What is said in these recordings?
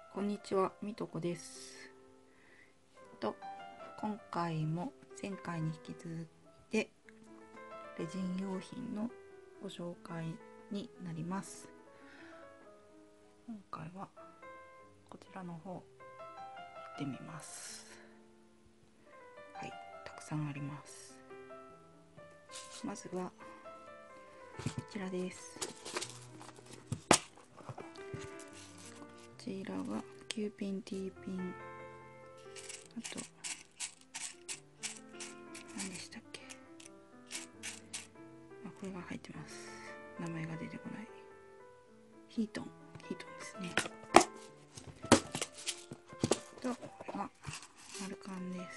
こんにちは、みとこです。今回も前回に引き続いてレジン用品のご紹介になります。今回はこちらの方行ってみます。はい、たくさんあります。まずはこちらです。こちらは Q ピン T ピン、あと何でしたっけ、これが入ってます。名前が出てこない。ヒートンですね。とこれが丸缶です。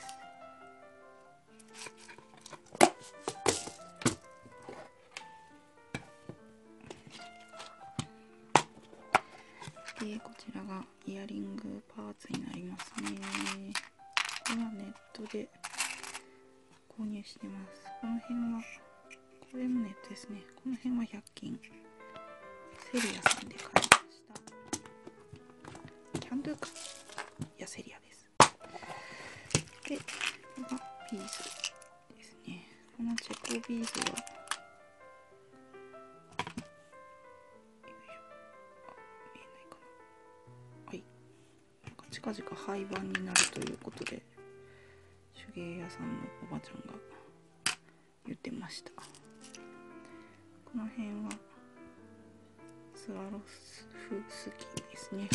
でこちらがイヤリングパーツになりますね。これはネットで購入してます。この辺はこれもネットですね。この辺は100均セリアさんで買いました。キャンドゥか、いやセリアです。でこれがビーズですね。このチェコビーズは近々廃盤になるということで、手芸屋さんのおばちゃんが言ってました。この辺はスワロフスキーですね。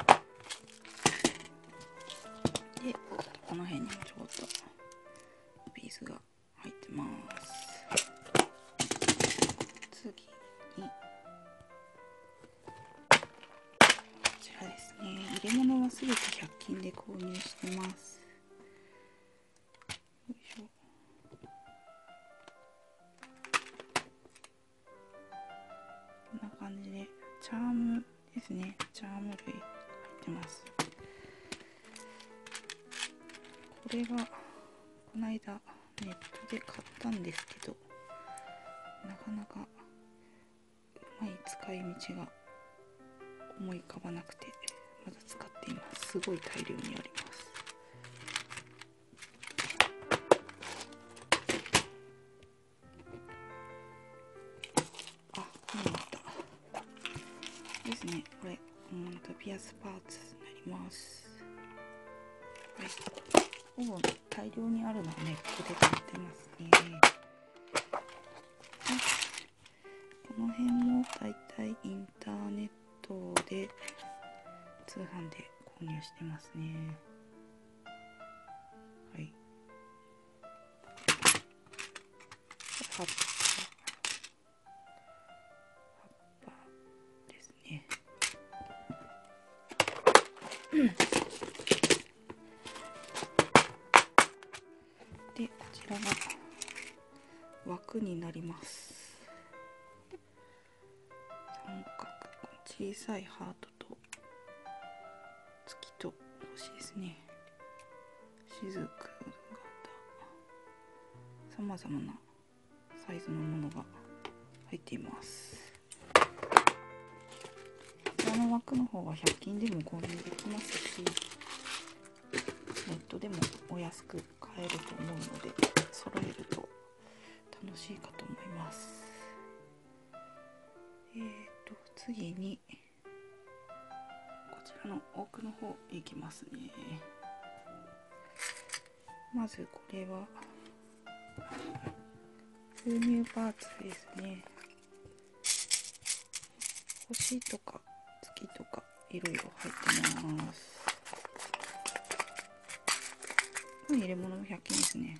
でこの辺にもちょこっとビーズが入ってます。次にこちらですね。入れ物はすべて100均で購入してます。よいしょ。こんな感じでチャームですね。チャーム類入ってます。これがこの間ネットで買ったんですけど、なかなかうまい使い道が思い浮かばなくてまだ使っています。すごい大量にあります。これまたですね。これピアスパーツになります。はい、ほぼ大量にあるのはネットで買ってますね。この辺もだいたいインターネットで通販で購入してますね。はい。葉っぱですね。でこちらが枠になります。三角、小さいハートと月と星ですね。雫型、さまざまなサイズのものが入っています。この枠の方は100均でも購入できますし、ネットでもお安く買えると思うので、揃えると楽しいかと思います。次にこちらの奥の方いきますね。まずこれは封入パーツですね。星とか月とかいろいろ入ってます。この入れ物も100均ですね。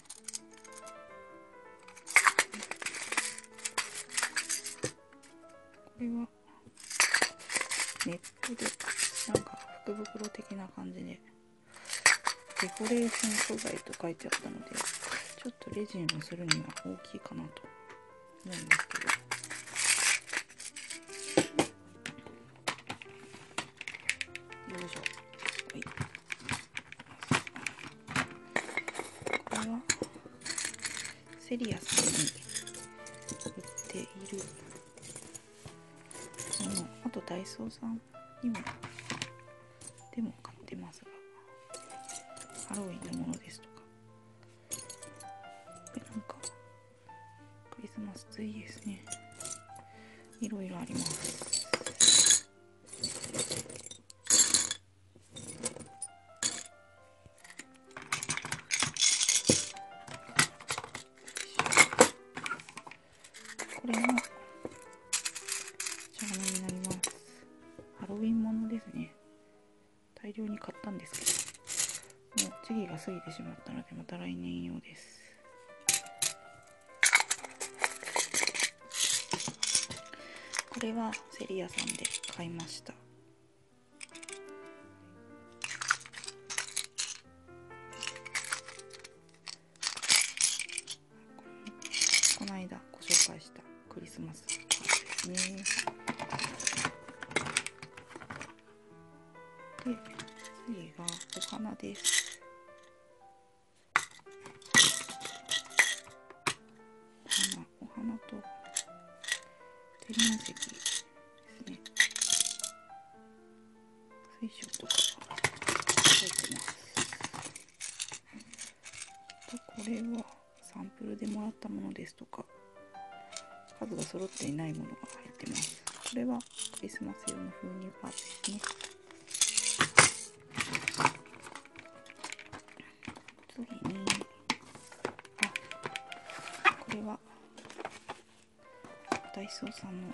これはネットでなんか福袋的な感じでデコレーション素材と書いてあったので、ちょっとレジンをするには大きいかなと思うんですけど、よいしょ。はい、これはセリアさんに売っているもの、あとダイソーさんにもでも安いですね。いろいろあります。これもジャガメになります。ハロウィンものですね。大量に買ったんですけど、もう時期が過ぎてしまったのでまた来年用です。これはセリアさんで買いました。この間ご紹介したクリスマスカードですね。で、次がお花です。お花と天然石ですね。水晶とか入ってます。これはサンプルでもらったものですとか、数が揃っていないものが入ってます。これはクリスマス用の封入パーツですね。次に、これはダイソーさんの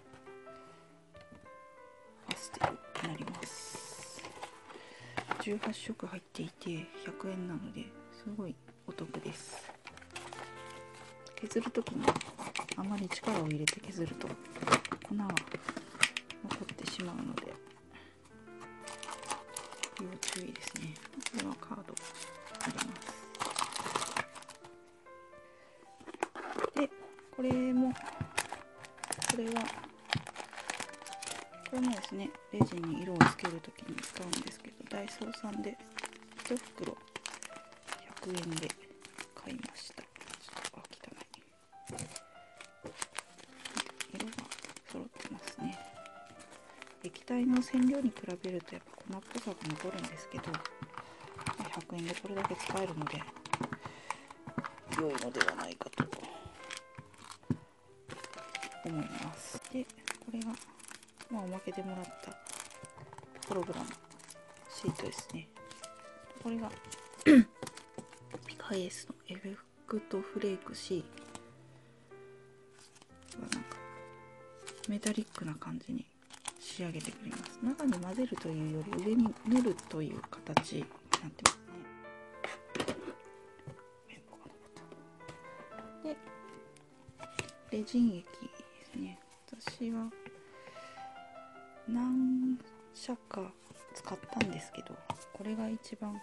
パステルになります。18色入っていて100円なのですごいお得です。削るときにあまり力を入れて削ると粉は残ってしまうので要注意ですね。これはカードあります。で、これもですね、レジンに色をつけるときに使うんですけど、ダイソーさんで1袋100円で買いました。ちょっと汚い。色が揃ってますね。液体の染料に比べるとやっぱ粉っぽさが残るんですけど、100円でこれだけ使えるので良いのではないかと思います。で、これがおまけでもらったホログラムシートですね。これがピカイエスのエフェクトフレーク C はなんかメタリックな感じに仕上げてくれます。中に混ぜるというより上に塗るという形になってますね。で、レジン液ですね。私は何社か使ったんですけど、これが一番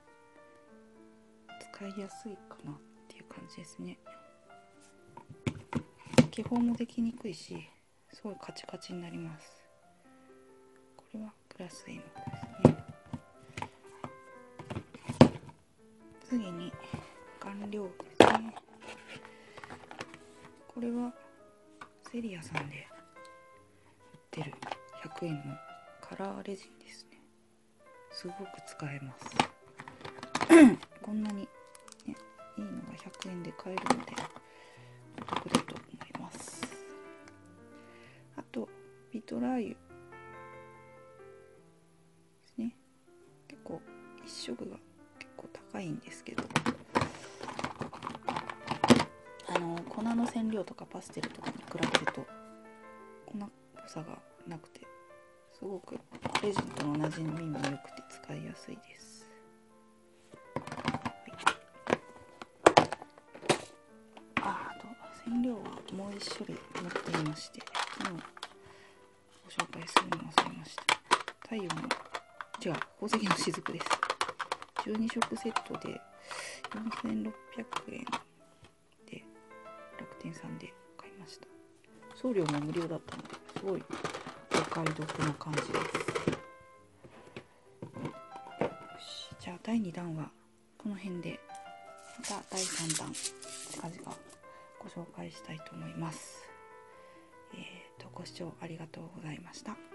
使いやすいかなっていう感じですね。気泡もできにくいし、すごいカチカチになります。これはグラスエイモですね。次に顔料ですね。これはセリアさんで売ってる100円のカラーレジンですね。すごく使えます。こんなに、ね、いいのが100円で買えるのでお得だと思います。あとビトラー油ですね。結構一色が結構高いんですけど、粉の染料とかパステルとかに比べると粉っぽさがなくて、すごくレジンとの馴染みも良くて使いやすいです。あと染料はもう一種類持っていまして、昨日ご紹介するの忘れました。太陽の宝石の雫です。12色セットで4600円で楽天さんで買いました。送料も無料だったのですごいお買い得な感じです。じゃあ第2弾はこの辺で、また第3弾近々ご紹介したいと思います。ご視聴ありがとうございました。